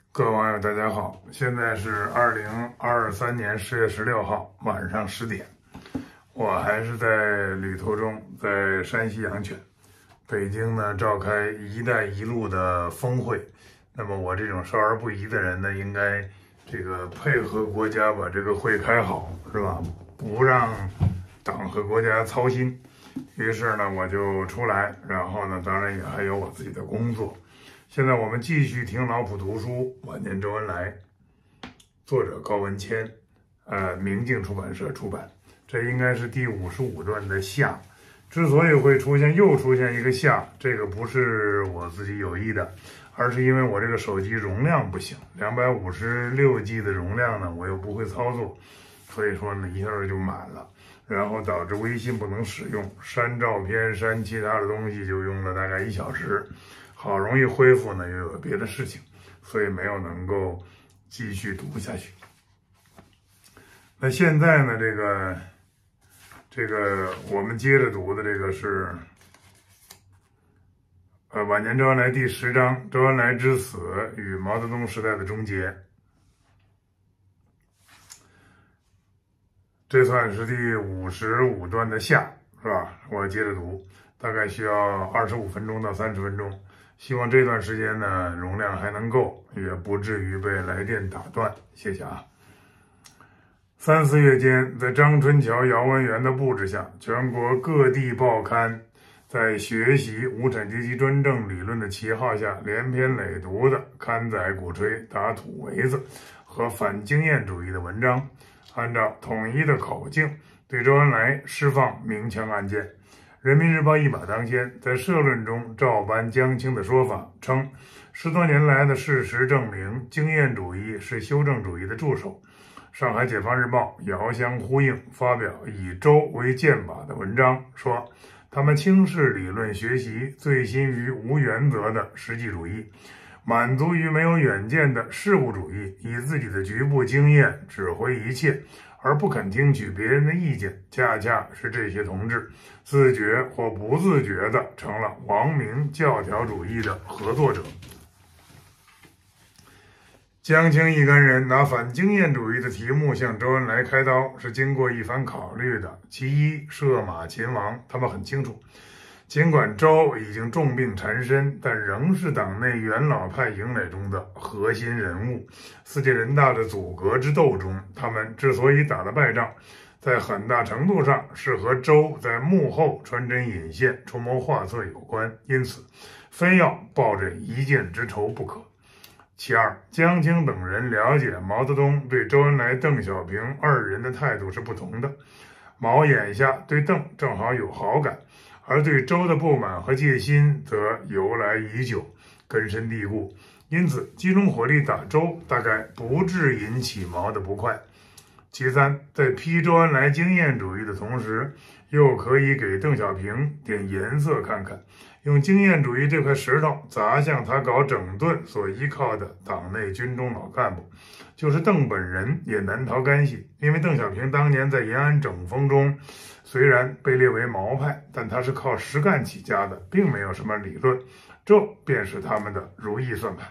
各位网友，大家好，现在是2023年10月16号晚上10点，我还是在旅途中，在山西养犬。北京呢召开“一带一路”的峰会，那么我这种少儿不宜的人呢，应该配合国家把这个会开好，是吧？不让党和国家操心。于是呢，我就出来，然后呢，当然也还有我自己的工作。现在我们继续听老普读书，晚年周恩来，作者高文谦，明镜出版社出版。这应该是第55段的下。之所以会又出现一个下，这个不是我自己有意的，而是因为我这个手机容量不行，256G 的容量呢，我又不会操作，所以说呢，一下就满了。然后导致微信不能使用，删照片、删其他的东西就用了大概1小时，好容易恢复呢，又有别的事情，所以没有能够继续读下去。那现在呢，这个我们接着读的这个是晚年周恩来第10章，周恩来之死与毛泽东时代的终结。这算是第55段的下，是吧？我接着读，大概需要25分钟到30分钟。希望这段时间呢，容量还能够，也不至于被来电打断。谢谢啊。3、4月间，在张春桥、姚文元的布置下，全国各地报刊在学习无产阶级专政理论的旗号下，连篇累牍的刊载鼓吹打土围子和反经验主义的文章。按照统一的口径，对周恩来释放明枪暗箭。人民日报一马当先，在社论中照搬江青的说法，称10多年来的事实证明，经验主义是修正主义的助手。上海解放日报遥相呼应，发表以周为箭靶的文章，说他们轻视理论学习，醉心于无原则的实际主义，满足于没有远见的事务主义，以自己的局部经验指挥一切，而不肯听取别人的意见，恰恰是这些同志自觉或不自觉地成了王明教条主义的合作者。江青一干人拿反经验主义的题目向周恩来开刀，是经过一番考虑的。其一，射马秦王，他们很清楚，尽管周已经重病缠身，但仍是党内元老派营垒中的核心人物。4届人大的阻隔之斗中，他们之所以打了败仗，在很大程度上是和周在幕后穿针引线、出谋划策有关，因此非要报这一箭之仇不可。其二，江青等人了解毛泽东对周恩来、邓小平2人的态度是不同的。毛眼下对邓正好有好感，而对周的不满和戒心则由来已久，根深蒂固，因此集中火力打周大概不致引起毛的不快。其三，在批周恩来经验主义的同时，又可以给邓小平点颜色看看，用经验主义这块石头砸向他搞整顿所依靠的党内军中老干部。就是邓本人也难逃干系，因为邓小平当年在延安整风中虽然被列为毛派，但他是靠实干起家的，并没有什么理论，这便是他们的如意算盘。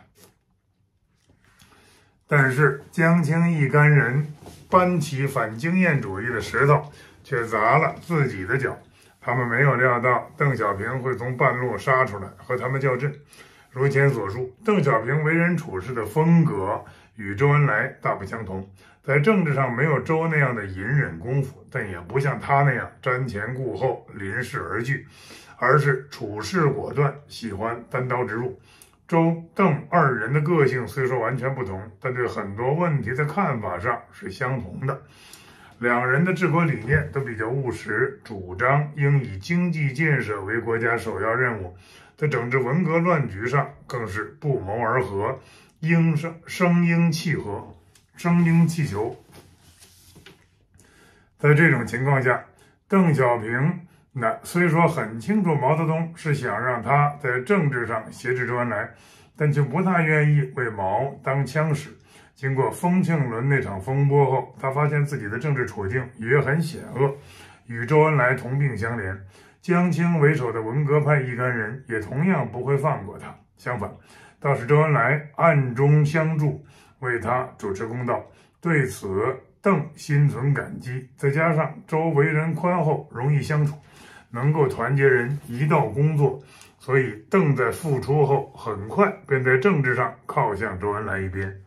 但是江青一干人搬起反经验主义的石头，却砸了自己的脚。他们没有料到邓小平会从半路杀出来和他们较真。如前所述，邓小平为人处事的风格与周恩来大不相同，在政治上没有周那样的隐忍功夫，但也不像他那样瞻前顾后、临事而惧，而是处事果断，喜欢单刀直入。周、邓2人的个性虽说完全不同，但对很多问题的看法上是相同的。2人的治国理念都比较务实，主张应以经济建设为国家首要任务，在整治文革乱局上更是不谋而合，生应气球。在这种情况下，邓小平虽说很清楚毛泽东是想让他在政治上挟持周恩来，但却不大愿意为毛当枪使。经过丰庆轮那场风波后，他发现自己的政治处境也很险恶，与周恩来同病相怜。江青为首的文革派一干人也同样不会放过他。相反， 倒是周恩来暗中相助，为他主持公道。对此，邓心存感激。再加上周为人宽厚，容易相处，能够团结人，一道工作，所以邓在复出后，很快便在政治上靠向周恩来一边。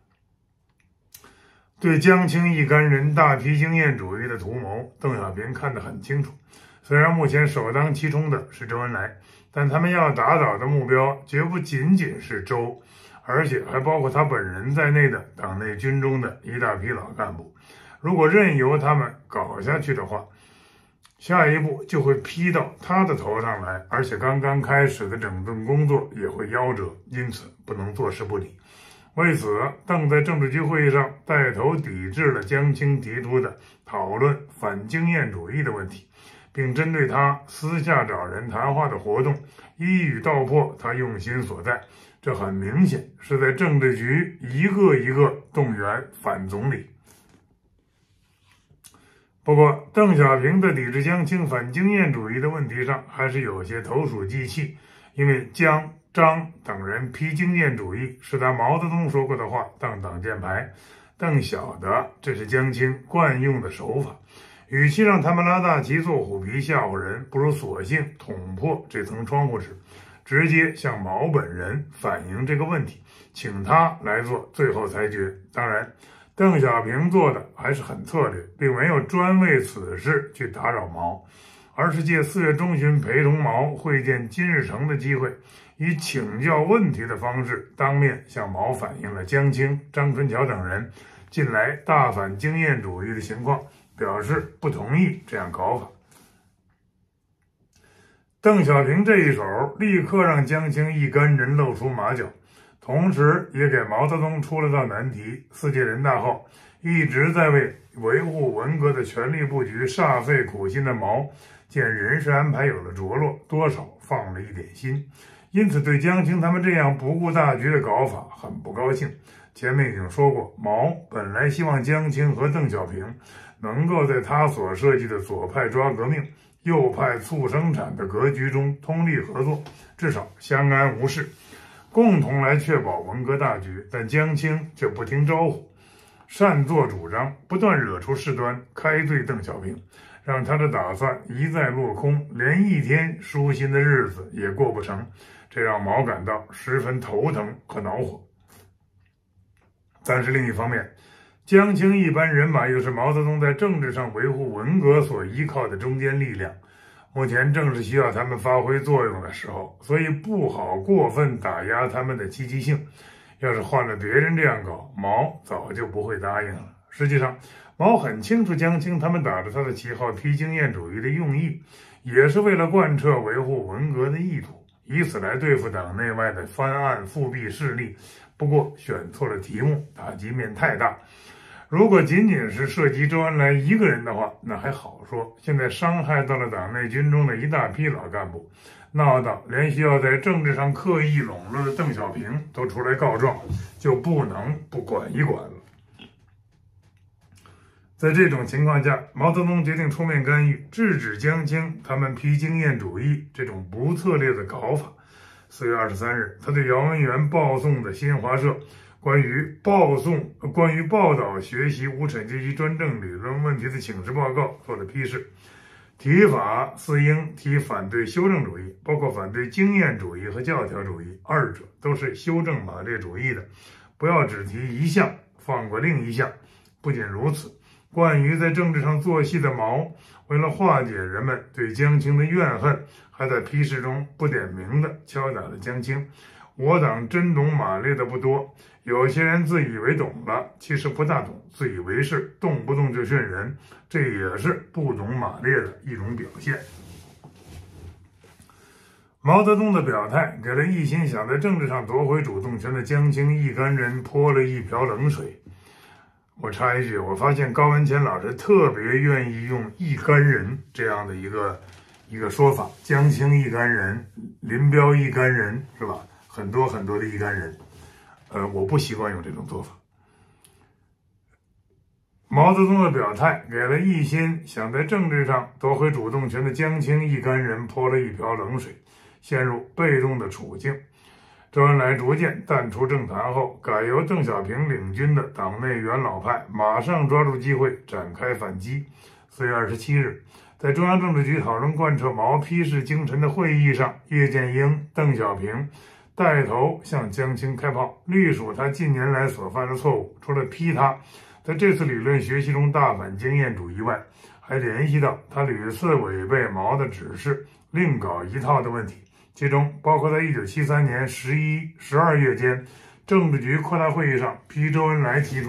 对江青一干人大批经验主义的图谋，邓小平看得很清楚。虽然目前首当其冲的是周恩来，但他们要打倒的目标绝不仅仅是周，而且还包括他本人在内的党内军中的一大批老干部。如果任由他们搞下去的话，下一步就会批到他的头上来，而且刚刚开始的整顿工作也会夭折，因此不能坐视不理。为此，邓在政治局会议上带头抵制了江青提出的讨论反经验主义的问题，并针对他私下找人谈话的活动一语道破他用心所在。这很明显是在政治局一个一个动员反总理。不过，邓小平在抵制江青反经验主义的问题上还是有些投鼠忌器，因为江、张等人批经验主义是他毛泽东说过的话当挡箭牌，邓晓得这是江青惯用的手法，与其让他们拉大旗做虎皮吓唬人，不如索性捅破这层窗户纸，直接向毛本人反映这个问题，请他来做最后裁决。当然，邓小平做的还是很策略，并没有专为此事去打扰毛，而是借4月中旬陪同毛会见金日成的机会，以请教问题的方式当面向毛反映了江青、张春桥等人近来大反经验主义的情况，表示不同意这样搞法。邓小平这一手立刻让江青一干人露出马脚，同时也给毛泽东出了道难题。4届人大后，一直在为维护文革的权力布局煞费苦心的毛，见人事安排有了着落，多少放了一点心，因此对江青他们这样不顾大局的搞法很不高兴。前面已经说过，毛本来希望江青和邓小平能够在他所设计的左派抓革命、右派促生产的格局中通力合作，至少相安无事，共同来确保文革大局。但江青却不听招呼，擅作主张，不断惹出事端，开罪邓小平，让他的打算一再落空，连一天舒心的日子也过不成，这让毛感到十分头疼和恼火。但是另一方面，江青一般人马又是毛泽东在政治上维护文革所依靠的中坚力量，目前正是需要他们发挥作用的时候，所以不好过分打压他们的积极性。要是换了别人这样搞，毛早就不会答应了。实际上，毛很清楚江青他们打着他的旗号批经验主义的用意，也是为了贯彻维护文革的意图，以此来对付党内外的翻案复辟势力。不过选错了题目，打击面太大。如果仅仅是涉及周恩来一个人的话，那还好说，现在伤害到了党内军中的一大批老干部，闹到连需要在政治上刻意笼络的邓小平都出来告状，就不能不管一管了。在这种情况下，毛泽东决定出面干预，制止江青他们批经验主义这种不策略的搞法。4月23日，他对姚文元报送的新华社关于报道学习无产阶级专政理论问题的请示报告做了批示，提法四应提反对修正主义，包括反对经验主义和教条主义，二者都是修正马列主义的，不要只提一项放过另一项。不仅如此，惯于在政治上做戏的毛，为了化解人们对江青的怨恨，还在批示中不点名的敲打了江青。我党真懂马列的不多，有些人自以为懂了，其实不大懂，自以为是，动不动就训人，这也是不懂马列的一种表现。毛泽东的表态给了一心想在政治上夺回主动权的江青一干人泼了一瓢冷水。我插一句，我发现高文乾老师特别愿意用一干人这样的一个说法，江青一干人，林彪一干人，是吧？很多很多的一干人，我不习惯用这种做法。毛泽东的表态给了一心想在政治上夺回主动权的江青一干人泼了一瓢冷水，陷入被动的处境。 周恩来逐渐淡出政坛后，改由邓小平领军的党内元老派马上抓住机会展开反击。4月27日，在中央政治局讨论贯彻毛批示精神的会议上，叶剑英、邓小平带头向江青开炮，隶属他近年来所犯的错误。除了批他在这次理论学习中大反经验主义外，还联系到他屡次违背毛的指示，另搞一套的问题。其中包括在1973年11、12月间政治局扩大会议上批周恩来批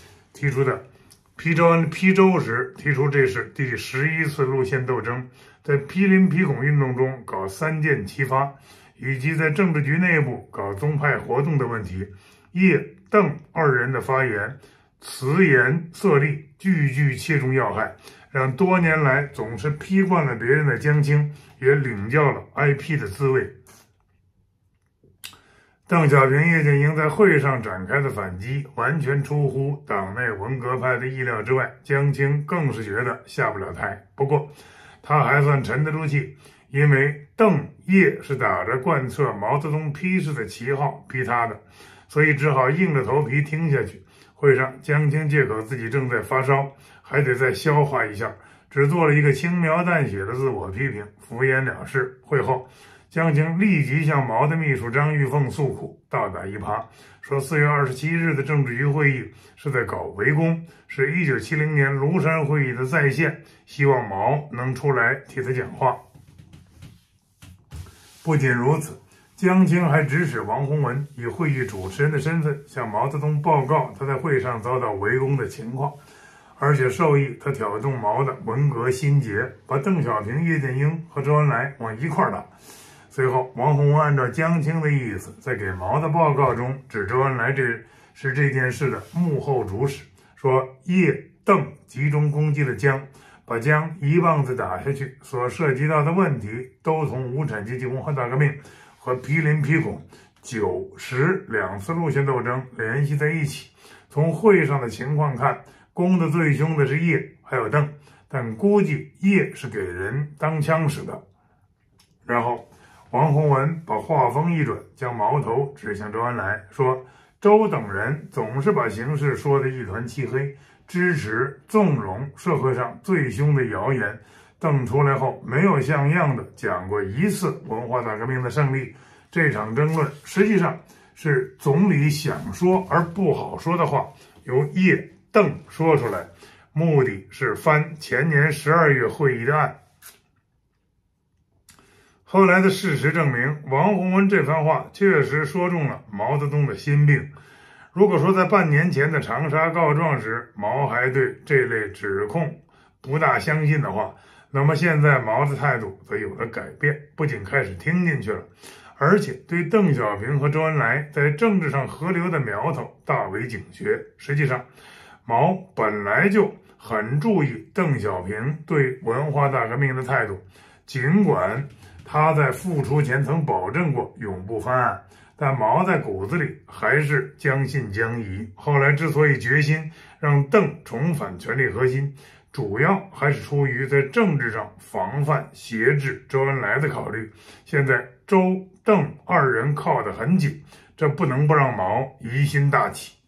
周时提出这是第11次路线斗争，在批林批孔运动中搞三箭齐发，以及在政治局内部搞宗派活动的问题。叶、邓二人的发言词言色厉，句句切中要害，让多年来总是批惯了别人的江青也领教了挨批的滋味。邓小平、叶剑英在会上展开的反击完全出乎党内文革派的意料之外，江青更是觉得下不了台。不过他还算沉得住气，因为邓、叶是打着贯彻毛泽东批示的旗号批他的，所以只好硬着头皮听下去。会上，江青借口自己正在发烧，还得再消化一下，只做了一个轻描淡写的自我批评，敷衍了事。会后，江青立即向毛的秘书张玉凤诉苦，倒打一耙，说4月27日的政治局会议是在搞围攻，是1970年庐山会议的再现，希望毛能出来替他讲话。不仅如此，江青还指使王洪文以会议主持人的身份向毛泽东报告他在会上遭到围攻的情况，而且授意他挑动毛的文革心结，把邓小平、叶剑英和周恩来往一块打。随后，王洪文按照江青的意思，在给毛的报告中指周恩来是这件事的幕后主使，说叶、邓集中攻击了江，把江一棒子打下去，所涉及到的问题都同无产阶级文化大革命和批林批孔、9、10两次路线斗争联系在一起。从会上的情况看，攻得最凶的是叶还有邓，但估计叶是给人当枪使的。然后王洪文把话锋一转，将矛头指向周恩来，说周等人总是把形势说得一团漆黑，支持纵容社会上最凶的谣言。邓出来后没有像样的讲过一次文化大革命的胜利，这场争论实际上是总理想说而不好说的话由叶、邓说出来，目的是翻前年12月会议的案。后来的事实证明，王洪文这番话确实说中了毛泽东的心病。如果说在半年前的长沙告状时，毛还对这类指控不大相信的话，那么现在毛的态度则有了改变，不仅开始听进去了，而且对邓小平和周恩来在政治上合流的苗头大为警觉。实际上，毛本来就很注意邓小平对文化大革命的态度，尽管他在复出前曾保证过永不翻案，但毛在骨子里还是将信将疑。后来之所以决心让邓重返权力核心，主要还是出于在政治上防范挟制周恩来的考虑。现在周、邓二人靠得很紧，这不能不让毛疑心大起。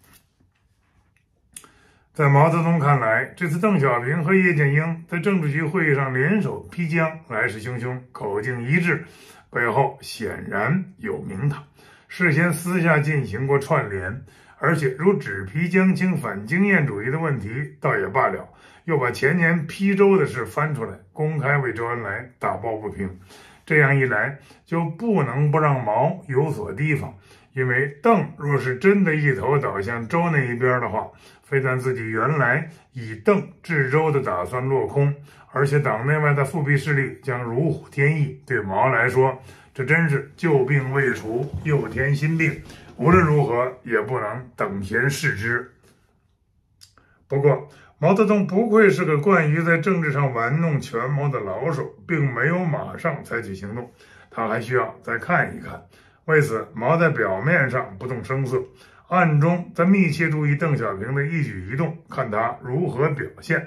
在毛泽东看来，这次邓小平和叶剑英在政治局会议上联手批江，来势汹汹，口径一致，背后显然有名堂，事先私下进行过串联，而且如只批江青反经验主义的问题倒也罢了，又把前年批周的事翻出来，公开为周恩来打抱不平。这样一来，就不能不让毛有所提防，因为邓若是真的一头倒向周那一边的话，非但自己原来以邓治周的打算落空，而且党内外的复辟势力将如虎添翼。对毛来说，这真是旧病未除，又添新病，无论如何也不能等闲视之。不过毛泽东不愧是个惯于在政治上玩弄权谋的老手，并没有马上采取行动，他还需要再看一看。为此，毛在表面上不动声色，暗中在密切注意邓小平的一举一动，看他如何表现。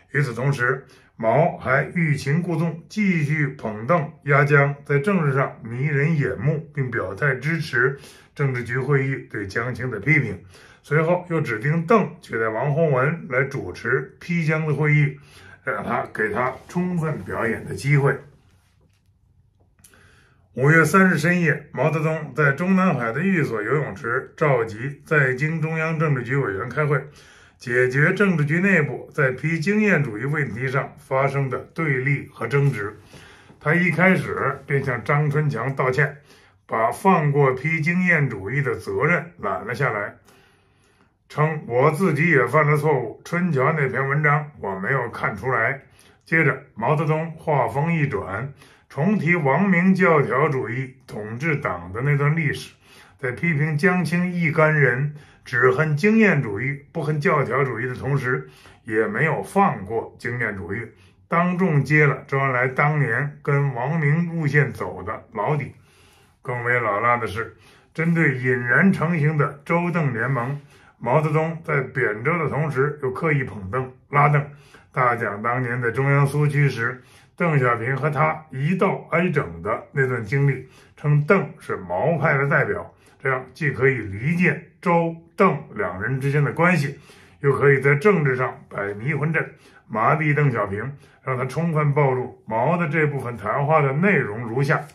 与此同时，毛还欲擒故纵，继续捧邓压江，在政治上迷人眼目，并表态支持政治局会议对江青的批评。随后又指定邓取代王洪文来主持批江的会议，给他充分表演的机会。5月3日深夜，毛泽东在中南海的寓所游泳池召集在京中央政治局委员开会，解决政治局内部在批经验主义问题上发生的对立和争执。他一开始便向张春强道歉，把放过批经验主义的责任揽了下来，称我自己也犯了错误，春桥那篇文章我没有看出来。接着毛泽东话锋一转，重提王明教条主义统治党的那段历史，在批评江青一干人只恨经验主义不恨教条主义的同时，也没有放过经验主义，当众揭了周恩来当年跟王明路线走的老底。更为老辣的是，针对引燃成型的周邓联盟，毛泽东在贬谪的同时又刻意捧邓拉邓，大讲当年在中央苏区时邓小平和他一道挨整的那段经历，称邓是毛派的代表，这样既可以离间周邓两人之间的关系，又可以在政治上摆迷魂阵，麻痹邓小平，让他充分暴露毛的这部分谈话的内容如下：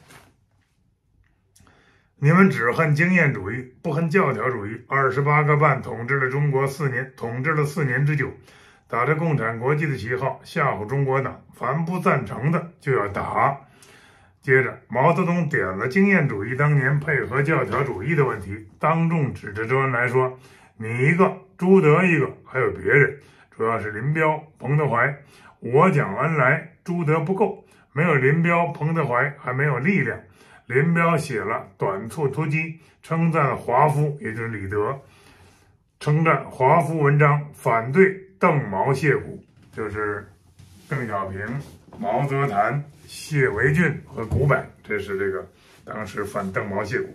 你们只恨经验主义，不恨教条主义。28个半统治了中国4年，统治了4年之久，打着共产国际的旗号吓唬中国党，凡不赞成的就要打。接着，毛泽东点了经验主义当年配合教条主义的问题，当众指着周恩来说：“你一个，朱德一个，还有别人，主要是林彪、彭德怀。我讲恩来，朱德不够，没有林彪、彭德怀还没有力量。林彪写了短促突击，称赞华夫，也就是李德，称赞华夫文章，反对邓毛谢古，就是邓小平、毛泽谭、谢维俊和古柏，这是这个当时反邓毛谢古。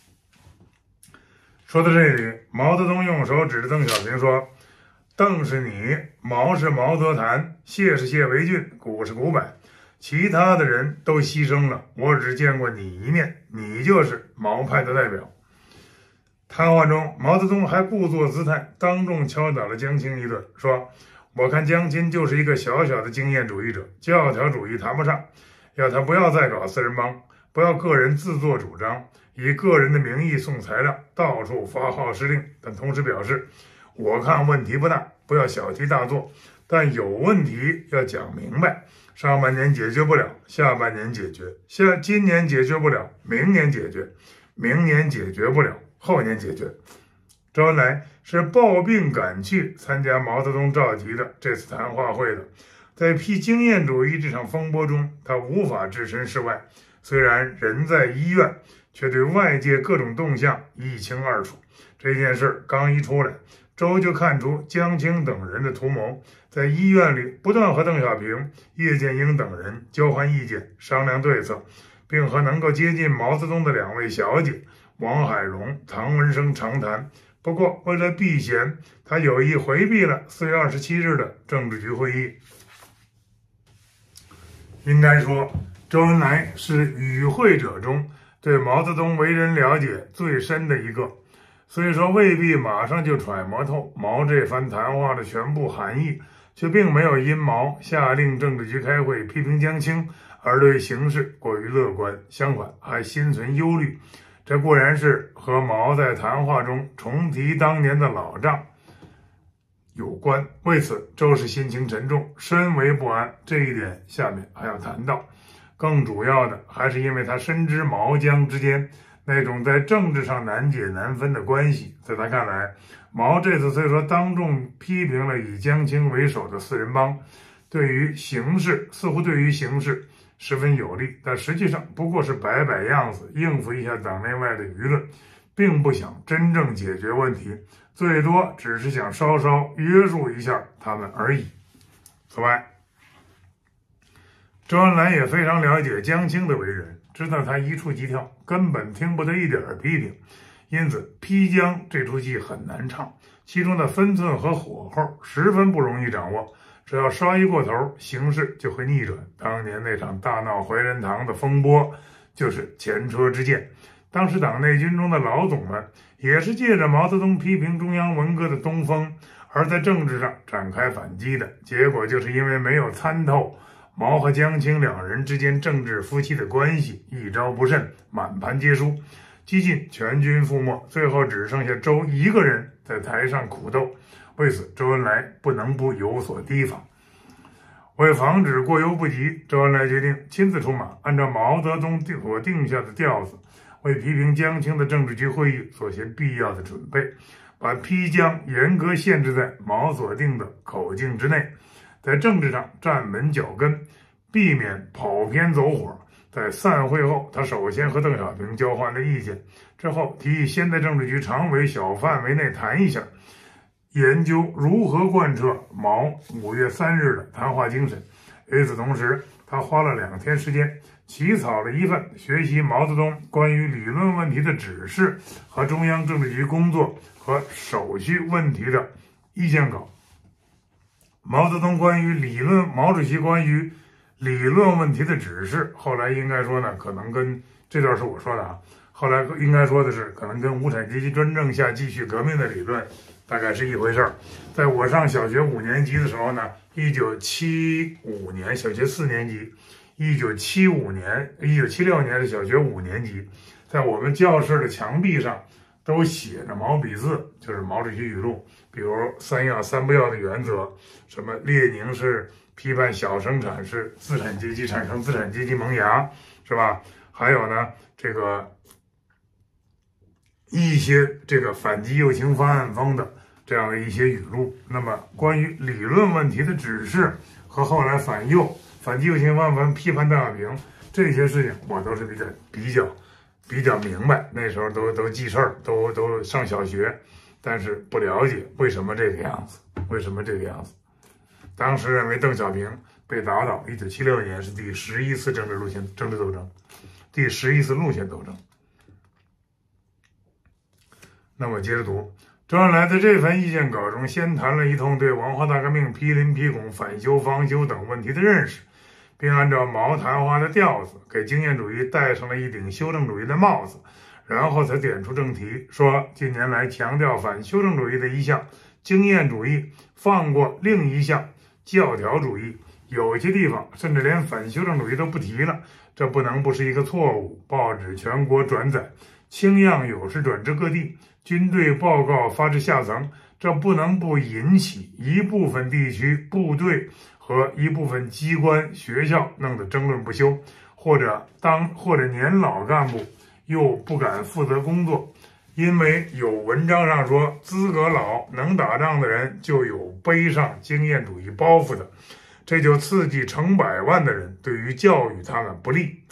说到这里，毛泽东用手指着邓小平说：“邓是你，毛是毛泽谭，谢是谢维俊，古是古柏。其他的人都牺牲了，我只见过你一面，你就是毛派的代表。”谈话中，毛泽东还故作姿态，当众敲打了江青一顿，说：“我看江青就是一个小小的经验主义者，教条主义谈不上，要他不要再搞四人帮，不要个人自作主张，以个人的名义送材料，到处发号施令。但同时表示，我看问题不大，不要小题大做，但有问题要讲明白。上半年解决不了，下半年解决，今年解决不了，明年解决，明年解决不了，后年解决。”周恩来是抱病赶去参加毛泽东召集的这次谈话会的。在批经验主义这场风波中，他无法置身事外，虽然人在医院，却对外界各种动向一清二楚。这件事刚一出来，周就看出江青等人的图谋，在医院里不断和邓小平、叶剑英等人交换意见，商量对策，并和能够接近毛泽东的2位小姐王海荣、唐文生长谈。不过为了避嫌，他有意回避了4月27日的政治局会议。应该说，周恩来是与会者中对毛泽东为人了解最深的一个，虽说未必马上就揣摩透毛这番谈话的全部含义，却并没有因毛下令政治局开会批评江青而对形势过于乐观，相反还心存忧虑。这固然是和毛在谈话中重提当年的老账有关，为此周是心情沉重，深为不安。这一点下面还要谈到。更主要的还是因为他深知毛江之间那种在政治上难解难分的关系。在他看来，毛这次虽说当众批评了以江青为首的四人帮，似乎对于形势十分有利，但实际上不过是摆摆样子，应付一下党内外的舆论，并不想真正解决问题，最多只是想稍稍约束一下他们而已。此外，周恩来也非常了解江青的为人，知道他一触即跳，根本听不得一点批评，因此批江这出戏很难唱，其中的分寸和火候十分不容易掌握。 只要稍一过头，形势就会逆转。当年那场大闹怀仁堂的风波，就是前车之鉴。当时党内军中的老总们也是借着毛泽东批评中央文革的东风，而在政治上展开反击的。结果就是因为没有参透毛和江青两人之间政治夫妻的关系，一招不慎，满盘皆输，几近全军覆没。最后只剩下周一个人在台上苦斗。为此，周恩来不能不有所提防。为防止过犹不及，周恩来决定亲自出马，按照毛泽东所定下的调子，为批评江青的政治局会议做些必要的准备，把批江严格限制在毛所定的口径之内，在政治上站稳脚跟，避免跑偏走火。在散会后，他首先和邓小平交换了意见，之后提议先在政治局常委小范围内谈一下，研究如何贯彻毛5月3日的谈话精神。与此同时，他花了2天时间起草了一份学习毛泽东关于理论问题的指示和中央政治局工作和手续问题的意见稿。毛主席关于理论问题的指示，后来应该说呢，可能跟这段是我说的啊，后来应该说的是，可能跟无产阶级专政下继续革命的理论大概是一回事儿。在我上小学5年级的时候呢，1975年小学4年级，1976年的小学5年级，在我们教室的墙壁上都写着毛笔字，就是毛主席语录，比如3要3不要的原则，什么列宁是批判小生产是资产阶级产生资产阶级萌芽，是吧？还有呢，这个一些这个反击右倾方案风的这样的一些语录。那么关于理论问题的指示和后来反击右倾方案风批判邓小平这些事情，我都是比较明白。那时候都记事儿，都上小学，但是不了解为什么这个样子。当时认为邓小平被打倒，1976年是第11次政治斗争，第11次路线斗争。那么接着读，周恩来在这份意见稿中先谈了一通对文化大革命批林批孔、反修防修等问题的认识，并按照毛谈话的调子，给经验主义戴上了一顶修正主义的帽子，然后才点出正题，说近年来强调反修正主义的一项经验主义，放过另一项教条主义，有些地方甚至连反修正主义都不提了，这不能不是一个错误。报纸全国转载，轻样有事转至各地，军队报告发至下层，这不能不引起一部分地区部队和一部分机关学校弄得争论不休，或者年老干部又不敢负责工作，因为有文章上说资格老能打仗的人就有背上经验主义包袱的，这就刺激成百万的人，对于教育他们不利。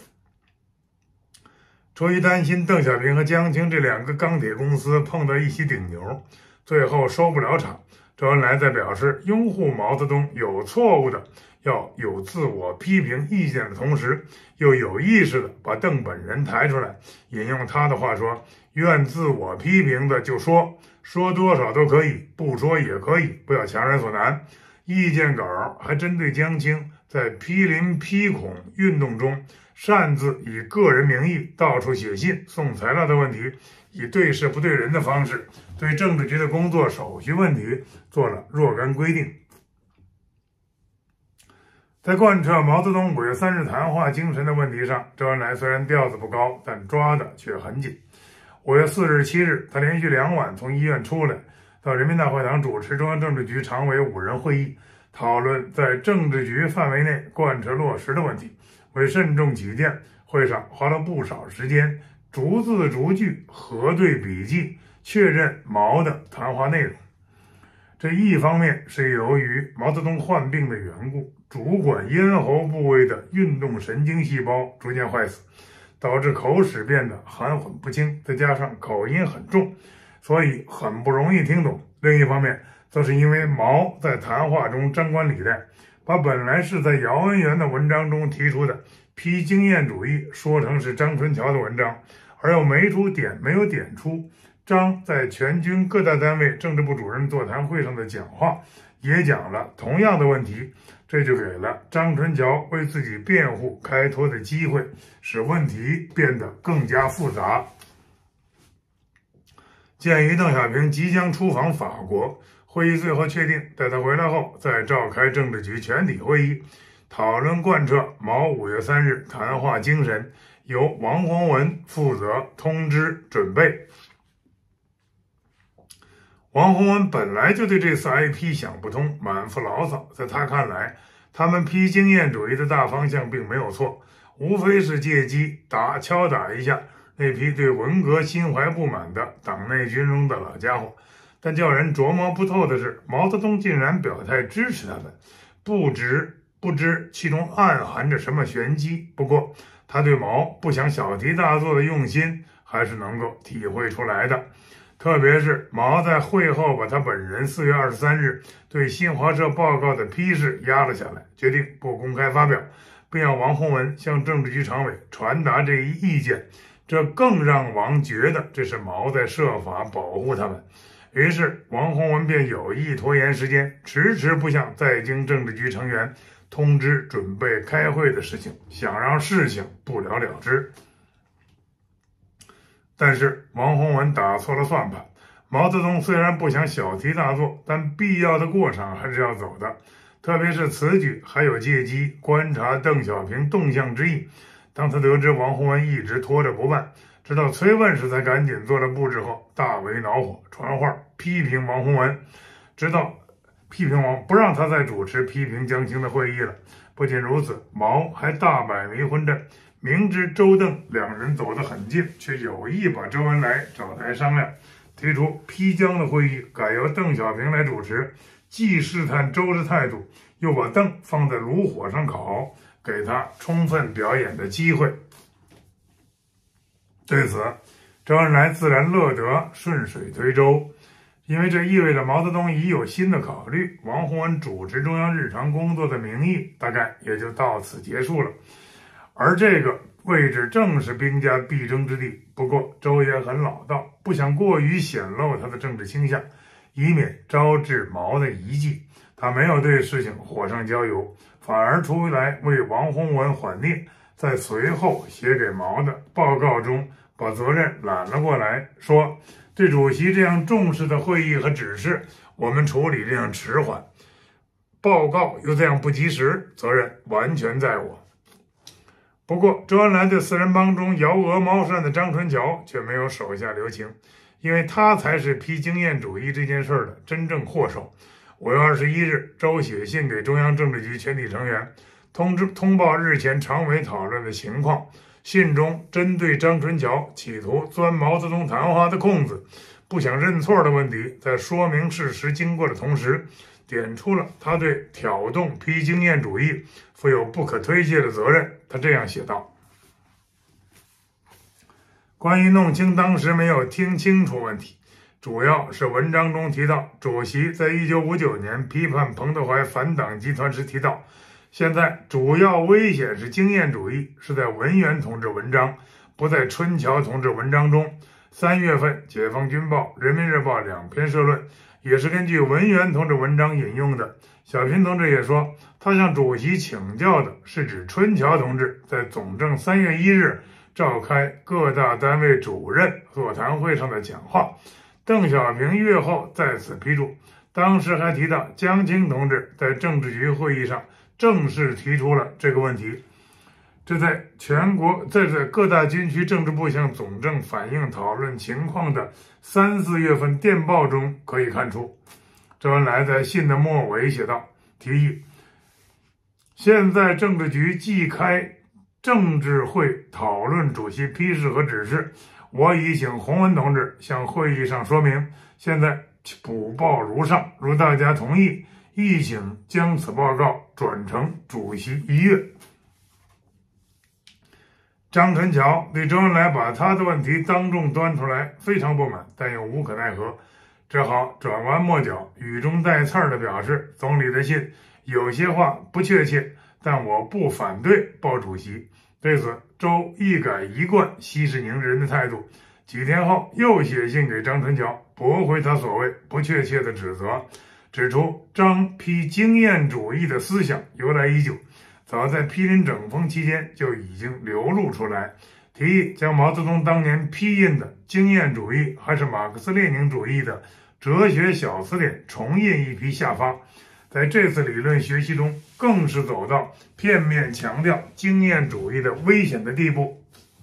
出于担心邓小平和江青这2个钢铁公司碰到一起顶牛，最后收不了场，周恩来在表示拥护毛泽东有错误的要有自我批评意见的同时，又有意识的把邓本人抬出来，引用他的话说，愿自我批评的就说多少都可以，不说也可以，不要强人所难。意见稿还针对江青在批林批孔运动中擅自以个人名义到处写信送材料的问题，以对事不对人的方式，对政治局的工作手续问题做了若干规定。在贯彻毛泽东5月3日谈话精神的问题上，周恩来虽然调子不高，但抓的却很紧。5月4日、7日，他连续2晚从医院出来，到人民大会堂主持中央政治局常委5人会议，讨论在政治局范围内贯彻落实的问题。为慎重起见，会上花了不少时间，逐字逐句核对笔记，确认毛的谈话内容。这一方面是由于毛泽东患病的缘故，主管咽喉部位的运动神经细胞逐渐坏死，导致口齿变得含混不清，再加上口音很重，所以很不容易听懂。另一方面，则是因为毛在谈话中张冠李戴，把本来是在姚文元的文章中提出的批经验主义说成是张春桥的文章，而又没有点出张在全军各大单位政治部主任座谈会上的讲话， 也讲了同样的问题，这就给了张春桥为自己辩护开脱的机会，使问题变得更加复杂。鉴于邓小平即将出访法国，会议最后确定在他回来后再召开政治局全体会议，讨论贯彻毛5月3日谈话精神，由王洪文负责通知准备。王洪文本来就对这次挨批想不通，满腹牢骚。在他看来，他们批经验主义的大方向并没有错，无非是借机敲打一下那批对文革心怀不满的党内军中的老家伙。但叫人琢磨不透的是，毛泽东竟然表态支持他们，不知其中暗含着什么玄机。不过，他对毛不想小题大做的用心还是能够体会出来的。特别是毛在会后把他本人4月23日对新华社报告的批示压了下来，决定不公开发表，并要王洪文向政治局常委传达这一意见。这更让王觉得这是毛在设法保护他们。于是王洪文便有意拖延时间，迟迟不向在京政治局成员通知准备开会的事情，想让事情不了了之。但是王洪文打错了算盘，毛泽东虽然不想小题大做，但必要的过场还是要走的。特别是此举还有借机观察邓小平动向之意。当他得知王洪文一直拖着不办，直到崔问时才赶紧做了布置后，大为恼火，传话批评王洪文，直到批评王不让他再主持批评江青的会议了。不仅如此，毛还大摆迷魂阵，明知周邓两人走得很近，却有意把周恩来找来商量，提出批江的会议改由邓小平来主持，既试探周的态度，又把邓放在炉火上烤，给他充分表演的机会。对此，周恩来自然乐得顺水推舟，因为这意味着毛泽东已有新的考虑，王洪文主持中央日常工作的名义大概也就到此结束了。而这个位置正是兵家必争之地。不过周也很老道，不想过于显露他的政治倾向，以免招致毛的疑忌。他没有对事情火上浇油，反而出来为王洪文缓聂，在随后写给毛的报告中把责任揽了过来，说对主席这样重视的会议和指示，我们处理这样迟缓，报告又这样不及时，责任完全在我。不过周恩来对四人帮中摇鹅毛扇的张春桥却没有手下留情，因为他才是批经验主义这件事的真正祸首。5月21日，周写信给中央政治局全体成员，通报日前常委讨论的情况。信中针对张春桥企图钻毛泽东谈话的空子，不想认错的问题，在说明事实经过的同时，点出了他对挑动批经验主义负有不可推卸的责任。他这样写道：关于弄清当时没有听清楚问题，主要是文章中提到，主席在1959年批判彭德怀反党集团时提到，现在主要危险是经验主义，是在文元同志文章，不在春桥同志文章中。3月份《解放军报》《人民日报》2篇社论也是根据文元同志文章引用的。小平同志也说，他向主席请教的是指春桥同志在总政3月1日召开各大单位主任座谈会上的讲话。邓小平阅后在此批注，当时还提到江青同志在政治局会议上正式提出了这个问题。这在各大军区政治部向总政反映讨论情况的3、4月份电报中可以看出。周恩来在信的末尾写道，提议现在政治局既开政治会讨论主席批示和指示，我已请洪文同志向会议上说明，现在补报如上，如大家同意，亦请将此报告转呈主席一阅。张春桥对周恩来把他的问题当众端出来非常不满，但又无可奈何，只好转弯抹角，语中带刺儿的表示，总理的信有些话不确切，但我不反对报主席。对此，周一改一贯息事宁人的态度，几天后又写信给张春桥，驳回他所谓不确切的指责， 指出张批经验主义的思想由来已久，早在批林整风期间就已经流露出来，提议将毛泽东当年批印的经验主义还是马克思列宁主义的哲学小词典重印一批下发。在这次理论学习中，更是走到片面强调经验主义的危险的地步。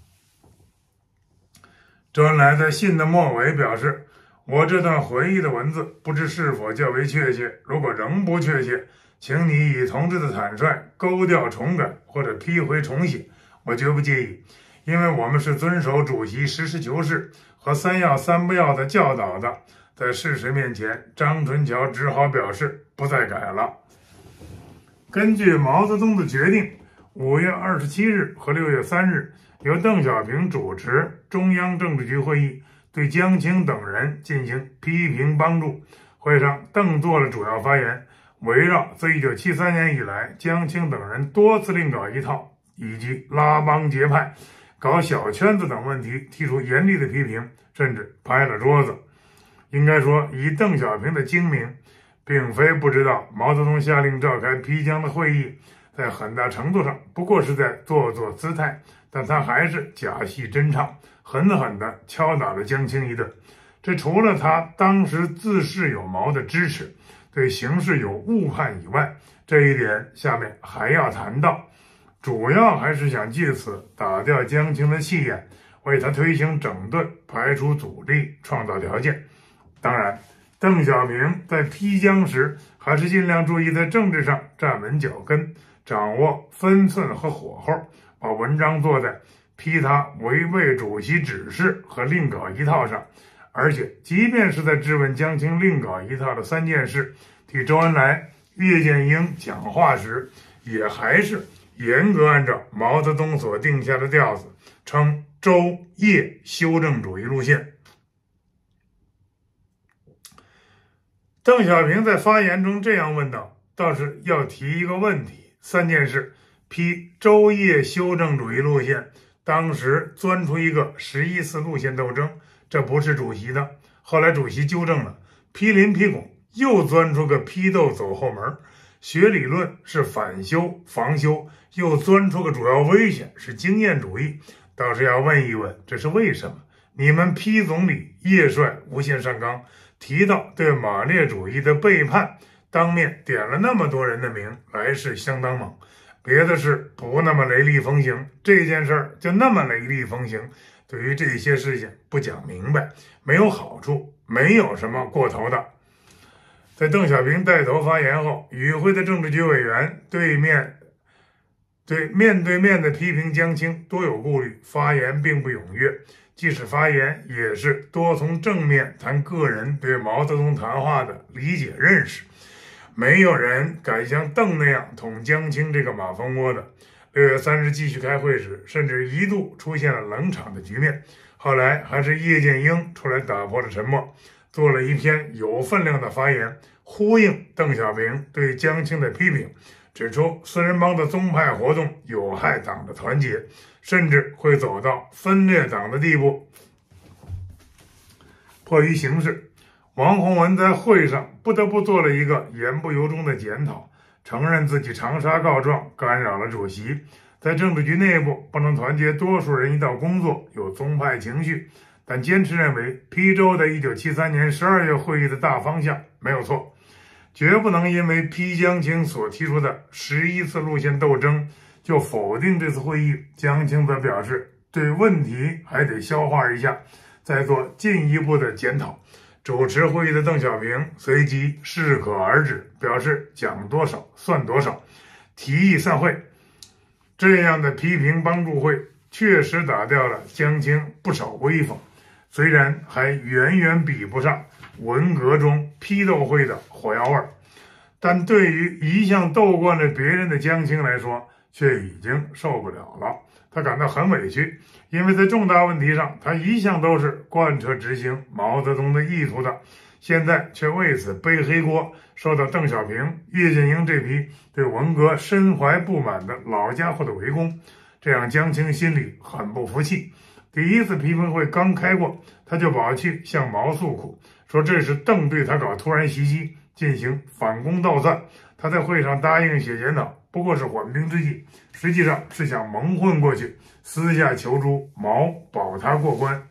周恩来在信的末尾表示，我这段回忆的文字不知是否较为确切，如果仍不确切，请你以同志的坦率勾掉重改或者批回重写，我绝不介意，因为我们是遵守主席实事求是和三要三不要的教导的。在事实面前，张春桥只好表示不再改了。根据毛泽东的决定，5月27日和6月3日，由邓小平主持中央政治局会议，对江青等人进行批评帮助。会上，邓做了主要发言，围绕自1973年以来江青等人多次另搞一套，以及拉帮结派、搞小圈子等问题提出严厉的批评，甚至拍了桌子。应该说，以邓小平的精明，并非不知道毛泽东下令召开批江的会议，在很大程度上不过是在做姿态，但他还是假戏真唱，狠狠地敲打了江青一顿。这除了他当时自恃有毛的支持，对形势有误判以外，这一点下面还要谈到，主要还是想借此打掉江青的气焰，为他推行整顿排除阻力创造条件。当然，邓小平在批江时还是尽量注意在政治上站稳脚跟，掌握分寸和火候，把文章做在批他违背主席指示和另搞一套上。而且即便是在质问江青另搞一套的3件事，替周恩来、叶剑英讲话时，也还是严格按照毛泽东所定下的调子，称周叶修正主义路线。邓小平在发言中这样问道，倒是要提一个问题：3件事，批周叶修正主义路线，当时钻出一个11次路线斗争，这不是主席的，后来主席纠正了，批林批孔又钻出个批斗走后门，学理论是反修防修，又钻出个主要危险是经验主义，倒是要问一问，这是为什么？你们批总理叶帅无限上纲，提到对马列主义的背叛，当面点了那么多人的名，来势相当猛。别的事不那么雷厉风行，这件事儿就那么雷厉风行。对于这些事情不讲明白，没有好处，没有什么过头的。在邓小平带头发言后，与会的政治局委员面对面的批评江青多有顾虑，发言并不踊跃。即使发言，也是多从正面谈个人对毛泽东谈话的理解认识，没有人敢像邓那样捅江青这个马蜂窝的。6月3日继续开会时，甚至一度出现了冷场的局面，后来还是叶剑英出来打破了沉默，做了一篇有分量的发言，呼应邓小平对江青的批评，指出四人帮的宗派活动有害党的团结，甚至会走到分裂党的地步。迫于形势，王洪文在会上不得不做了一个言不由衷的检讨，承认自己长沙告状干扰了主席，在政治局内部不能团结多数人一道工作，有宗派情绪，但坚持认为批周的1973年12月会议的大方向没有错，绝不能因为批江青所提出的11次路线斗争就否定这次会议。江青则表示，对问题还得消化一下，再做进一步的检讨。主持会议的邓小平随即适可而止，表示讲多少算多少，提议散会。这样的批评帮助会确实打掉了江青不少威风，虽然还远远比不上文革中批斗会的火药味，但对于一向斗惯了别人的江青来说，却已经受不了了。他感到很委屈，因为在重大问题上，他一向都是贯彻执行毛泽东的意图的，现在却为此背黑锅，受到邓小平、叶剑英这批对文革深怀不满的老家伙的围攻，这让江青心里很不服气。第一次批评会刚开过，他就跑去向毛诉苦，说这是邓对他搞突然袭击， 进行反攻倒算。他在会上答应写检讨，不过是缓兵之计，实际上是想蒙混过去，私下求助毛保他过关。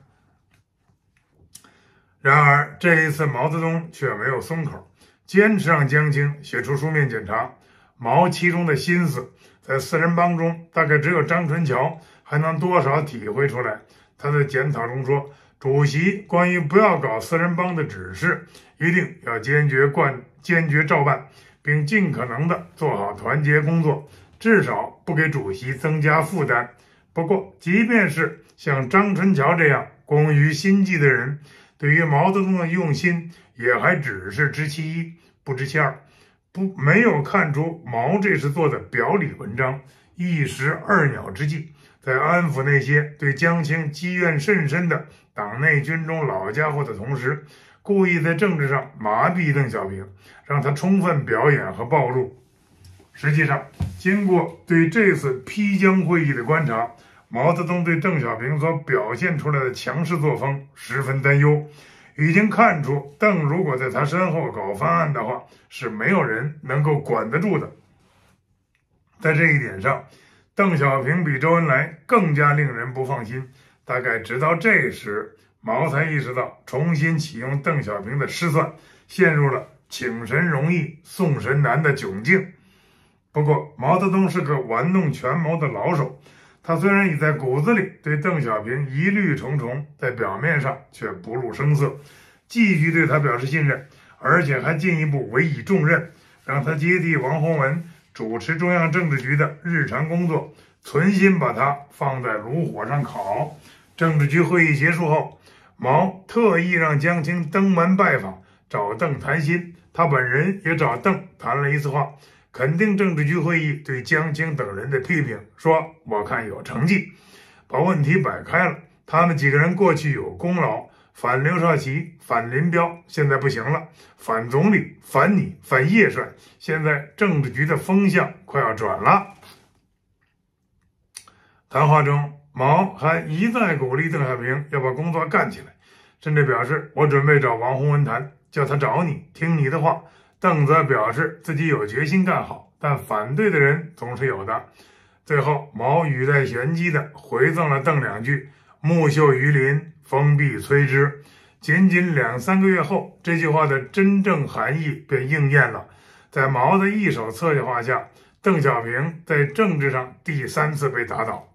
然而这一次毛泽东却没有松口，坚持让江青写出书面检查。毛其中的心思，在四人帮中大概只有张春桥还能多少体会出来。他在检讨中说，主席关于不要搞四人帮的指示，一定要坚决照办，并尽可能的做好团结工作，至少不给主席增加负担。不过，即便是像张春桥这样工于心计的人，对于毛泽东的用心也还只是知其一，不知其二，没有看出毛这是做的表里文章，一石二鸟之计，在安抚那些对江青积怨甚深的党内军中老家伙的同时，故意在政治上麻痹邓小平，让他充分表演和暴露。实际上，经过对这次批江会议的观察，毛泽东对邓小平所表现出来的强势作风十分担忧，已经看出邓如果在他身后搞翻案的话，是没有人能够管得住的。在这一点上，邓小平比周恩来更加令人不放心。大概直到这时，毛才意识到重新启用邓小平的失算，陷入了请神容易送神难的窘境。不过毛泽东是个玩弄权谋的老手，他虽然已在骨子里对邓小平疑虑重重，在表面上却不露声色，继续对他表示信任，而且还进一步委以重任，让他接替王洪文主持中央政治局的日常工作，存心把他放在炉火上烤。政治局会议结束后，毛特意让江青登门拜访，找邓谈心，他本人也找邓谈了一次话，肯定政治局会议对江青等人的批评，说我看有成绩，把问题摆开了。他们几个人过去有功劳，反刘少奇，反林彪，现在不行了，反总理，反你，反叶帅，现在政治局的风向快要转了。谈话中，毛还一再鼓励邓小平要把工作干起来，甚至表示我准备找王洪文谈，叫他找你，听你的话。邓则表示自己有决心干好，但反对的人总是有的。最后，毛语带玄机的回赠了邓两句：木秀于林，风必摧之。仅仅2-3个月后，这句话的真正含义便应验了。在毛的一手策划下，邓小平在政治上第3次被打倒。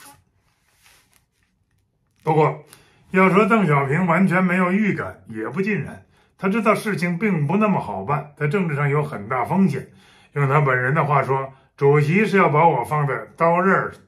不过，要说邓小平完全没有预感，也不尽然。他知道事情并不那么好办，在政治上有很大风险。用他本人的话说，主席是把我放在刀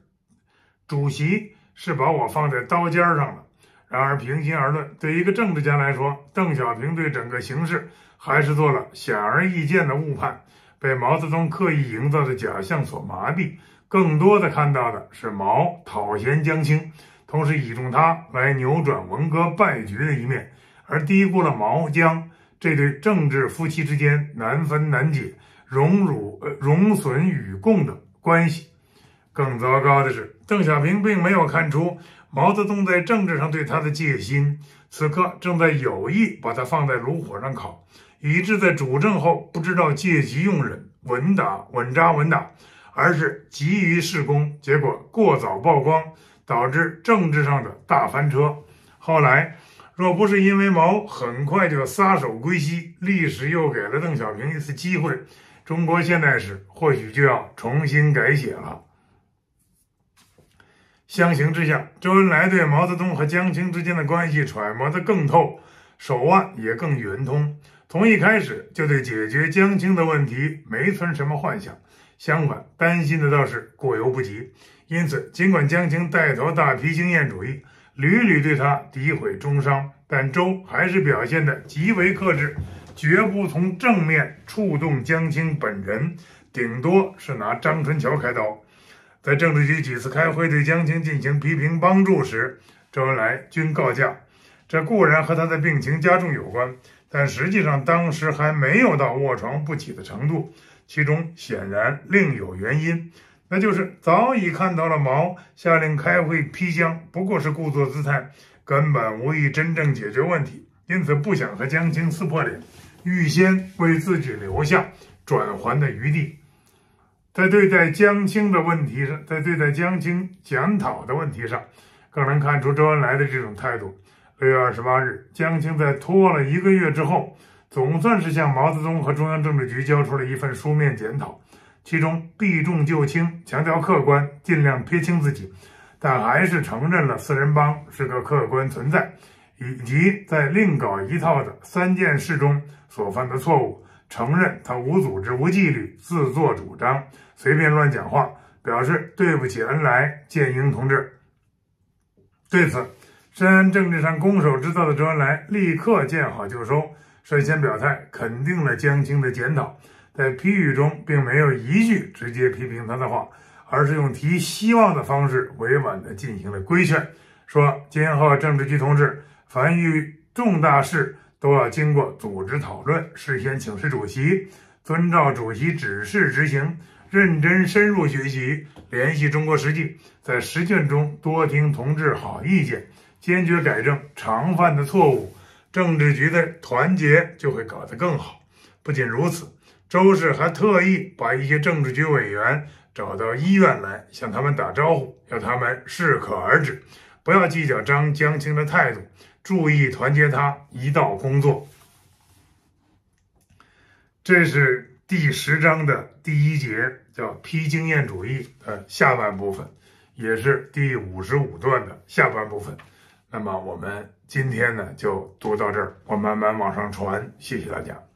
尖上的。然而平心而论，对一个政治家来说，邓小平对整个形势还是做了显而易见的误判，被毛泽东刻意营造的假象所麻痹，更多的看到的是毛讨嫌江青，同时倚重他来扭转文革败局的一面，而低估了毛江这对政治夫妻之间难分难解、荣损与共的关系。更糟糕的是，邓小平并没有看出毛泽东在政治上对他的戒心，此刻正在有意把他放在炉火上烤，以致在主政后不知道借机用人，稳扎稳打，而是急于事功，结果过早曝光，导致政治上的大翻车。后来若不是因为毛很快就撒手归西，历史又给了邓小平一次机会，中国现代史或许就要重新改写了。相形之下，周恩来对毛泽东和江青之间的关系揣摩得更透，手腕也更圆通。从一开始就对解决江青的问题没存什么幻想，相反，担心的倒是过犹不及。因此，尽管江青带头大批经验主义，屡屡对他诋毁中伤，但周还是表现得极为克制，绝不从正面触动江青本人，顶多是拿张春桥开刀。在政治局几次开会对江青进行批评帮助时，周恩来均告假。这固然和他的病情加重有关，但实际上当时还没有到卧床不起的程度，其中显然另有原因，那就是早已看到了毛下令开会批江不过是故作姿态，根本无意真正解决问题，因此不想和江青撕破脸， 预先为自己留下转圜的余地。在对待江青的问题上，在对待江青检讨的问题上，更能看出周恩来的这种态度。6月28日，江青在拖了1个月之后，总算是向毛泽东和中央政治局交出了一份书面检讨，其中避重就轻，强调客观，尽量撇清自己，但还是承认了四人帮是个客观存在，以及在另搞一套的3件事中所犯的错误，承认他无组织、无纪律、自作主张、随便乱讲话，表示对不起恩来、建英同志。对此，深谙政治上攻守之道的周恩来立刻见好就收，率先表态肯定了江青的检讨，在批语中并没有一句直接批评他的话，而是用提希望的方式委婉地进行了规劝，说今后政治局同志凡遇重大事都要经过组织讨论，事先请示主席，遵照主席指示执行，认真深入学习，联系中国实际，在实践中多听同志好意见，坚决改正常犯的错误，政治局的团结就会搞得更好。不仅如此，周氏还特意把一些政治局委员找到医院来，向他们打招呼，要他们适可而止，不要计较江青的态度，注意团结他一道工作。这是第10章的第1节，叫批经验主义的下半部分，也是第55段的下半部分。那么我们今天呢就读到这儿，我慢慢往上传，谢谢大家。